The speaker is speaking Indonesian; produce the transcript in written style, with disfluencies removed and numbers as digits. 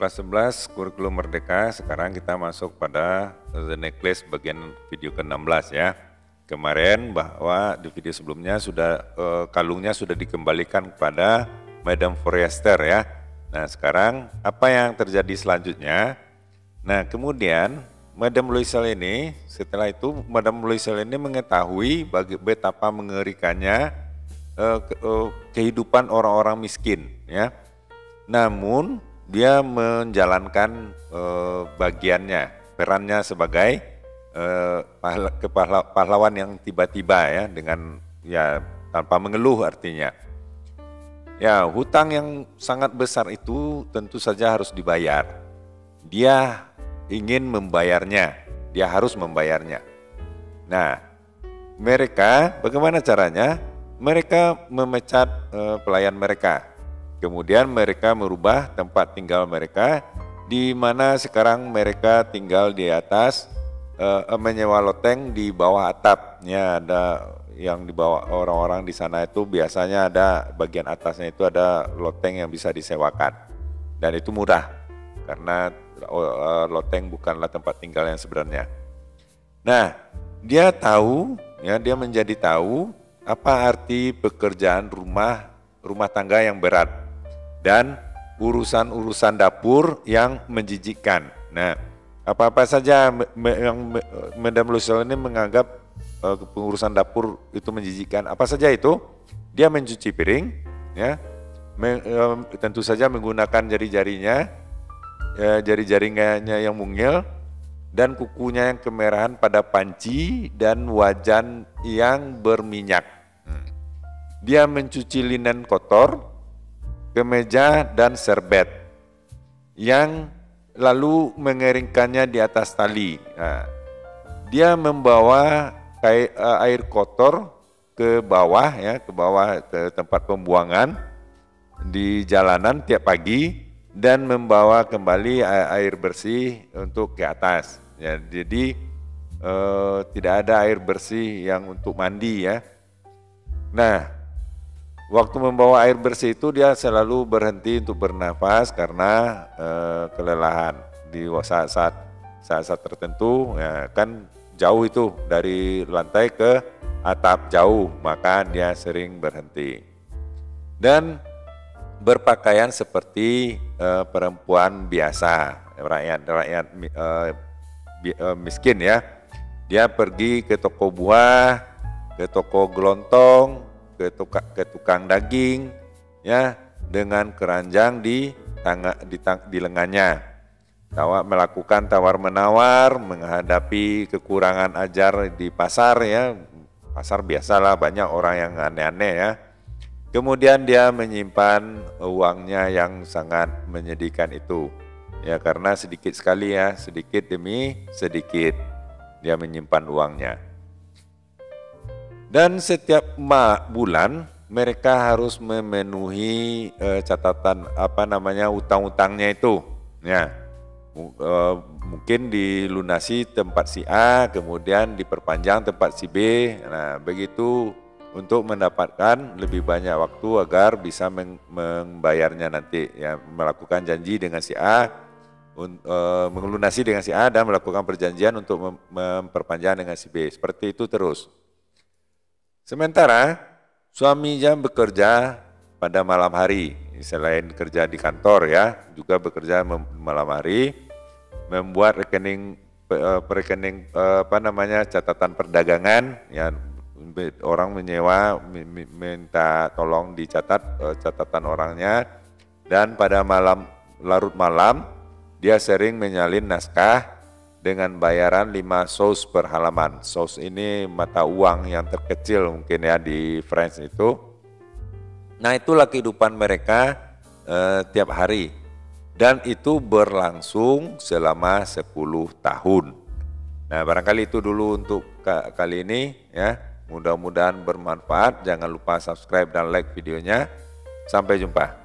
Kelas 11 kurikulum merdeka, sekarang kita masuk pada The Necklace bagian video ke-16 ya. Kemarin bahwa di video sebelumnya sudah kalungnya sudah dikembalikan kepada Madame Forrester ya. Nah sekarang apa yang terjadi selanjutnya? Nah kemudian Madame Loisel ini, setelah itu Madame Loisel ini mengetahui betapa mengerikannya kehidupan orang-orang miskin ya. Namun dia menjalankan bagiannya, perannya sebagai pahlawan yang tiba-tiba ya, dengan ya tanpa mengeluh artinya. Ya, hutang yang sangat besar itu tentu saja harus dibayar. Dia ingin membayarnya, dia harus membayarnya. Nah, mereka bagaimana caranya? Mereka memecat pelayan mereka. Kemudian mereka merubah tempat tinggal mereka, di mana sekarang mereka tinggal di atas, menyewa loteng di bawah atapnya. Ada yang di bawah, orang-orang di sana itu biasanya ada bagian atasnya itu ada loteng yang bisa disewakan. Dan itu murah, karena loteng bukanlah tempat tinggal yang sebenarnya. Nah, dia tahu, ya, dia menjadi tahu apa arti pekerjaan rumah tangga yang berat dan urusan-urusan dapur yang menjijikkan. Nah, apa-apa saja yang Madame Loisel ini menganggap pengurusan dapur itu menjijikkan. Apa saja itu? Dia mencuci piring, ya, tentu saja menggunakan jari-jarinya, jari-jarinya yang mungil, dan kukunya yang kemerahan pada panci dan wajan yang berminyak. Dia mencuci linen kotor, kemeja dan serbet, yang lalu mengeringkannya di atas tali. Nah, dia membawa air kotor ke bawah ya, ke tempat pembuangan di jalanan tiap pagi dan membawa kembali air bersih untuk ke atas. Ya, jadi tidak ada air bersih yang untuk mandi ya. Nah, waktu membawa air bersih itu dia selalu berhenti untuk bernafas karena kelelahan di saat-saat tertentu ya, kan jauh itu dari lantai ke atap jauh, maka dia sering berhenti. Dan berpakaian seperti perempuan biasa, rakyat miskin ya. Dia pergi ke toko buah, ke toko gelontong, ke tukang daging ya, dengan keranjang di lengannya. Melakukan tawar-menawar menghadapi kekurangan ajar di pasar ya. Pasar biasalah, banyak orang yang aneh-aneh ya. Kemudian dia menyimpan uangnya yang sangat menyedihkan itu. Ya, karena sedikit sekali ya, sedikit demi sedikit dia menyimpan uangnya. Dan setiap bulan mereka harus memenuhi catatan utang-utangnya itu. Ya, mungkin dilunasi tempat si A, kemudian diperpanjang tempat si B. Nah, begitu untuk mendapatkan lebih banyak waktu agar bisa membayarnya nanti. Ya, melakukan janji dengan si A, melunasi dengan si A dan melakukan perjanjian untuk memperpanjang dengan si B. Seperti itu terus. Sementara suaminya bekerja pada malam hari, selain kerja di kantor ya, juga bekerja malam hari, membuat rekening catatan perdagangan ya, orang menyewa minta tolong dicatat catatan orangnya, dan pada larut malam dia sering menyalin naskah dengan bayaran 5 sous per halaman. Sous ini mata uang yang terkecil mungkin ya di France itu. Nah, itulah kehidupan mereka tiap hari. Dan itu berlangsung selama 10 tahun. Nah, barangkali itu dulu untuk kali ini ya. Mudah-mudahan bermanfaat. Jangan lupa subscribe dan like videonya. Sampai jumpa.